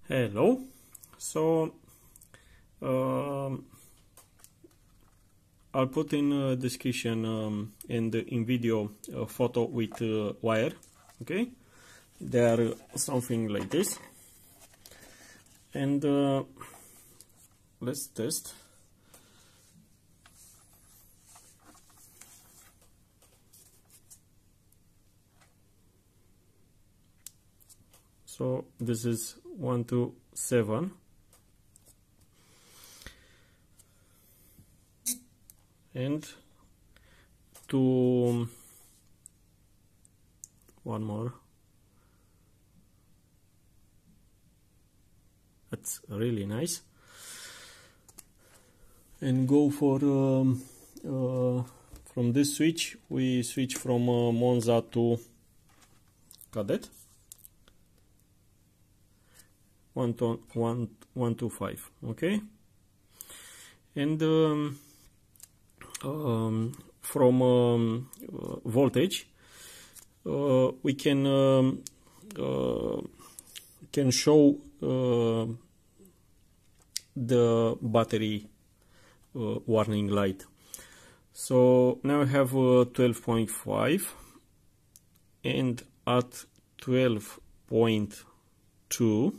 Hello. So I'll put in description and in video a photo with wire. Okay, they are something like this, and let's test. So this is 1 to 7, and to one more. That's really nice. And go for from this switch we switch from Monza to Cadet. 1 to 5, okay, and from voltage we can show the battery warning light. So now I have 12.5, and at 12.2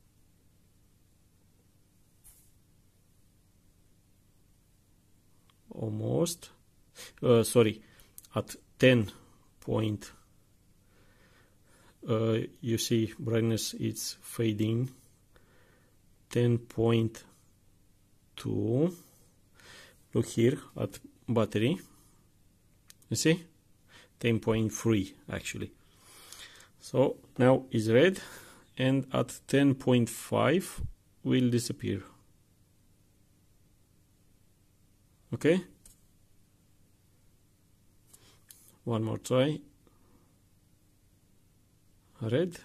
almost, sorry, at 10 point, you see brightness is fading. 10.2, look here at battery, you see 10.3 actually. So now is red, and at 10.5 will disappear. Okay, one more try. Red,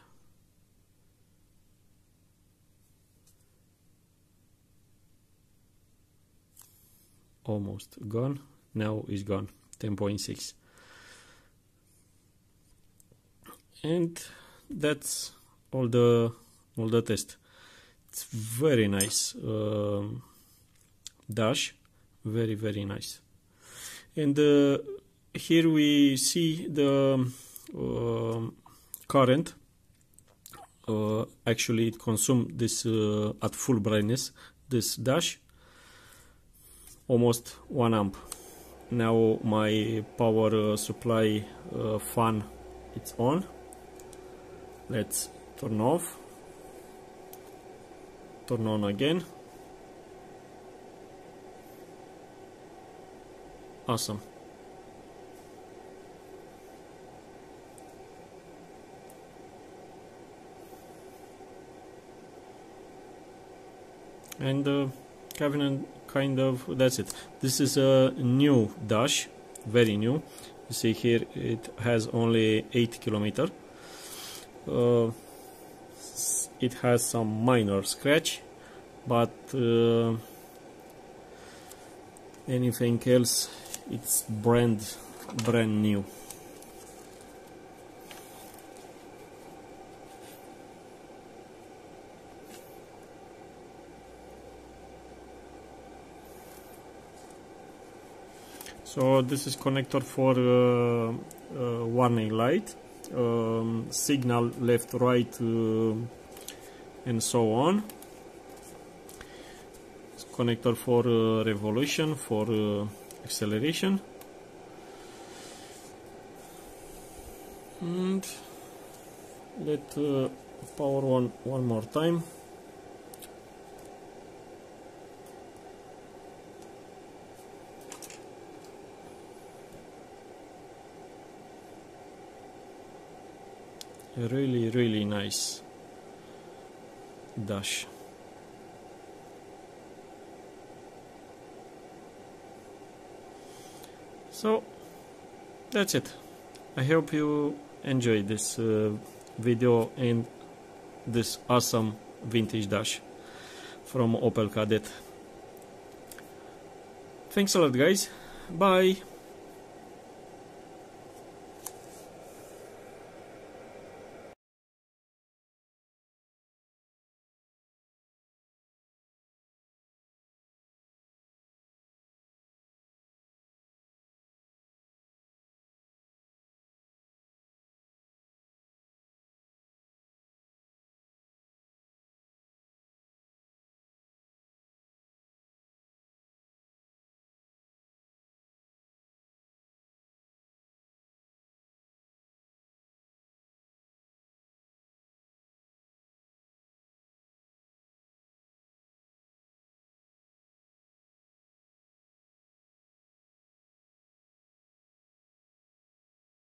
almost gone. Now is gone. 10.6, and that's all the test. It's very nice dash, very nice. And here we see the current. Actually it consumes this at full brightness, this dash, almost 1 amp. Now my power supply fan, it's on. Let's turn off, turn on again. Awesome. And kind of that's it. This is a new dash, very new. You see here it has only 8 kilometers. It has some minor scratch, but anything else, it's brand new. So this is connector for warning light, signal left, right, and so on. It's connector for revolution, for acceleration, and let power on one more time. Really nice dash. So that's it. I hope you enjoyed this video and this awesome vintage dash from Opel Kadett. Thanks a lot, guys. Bye.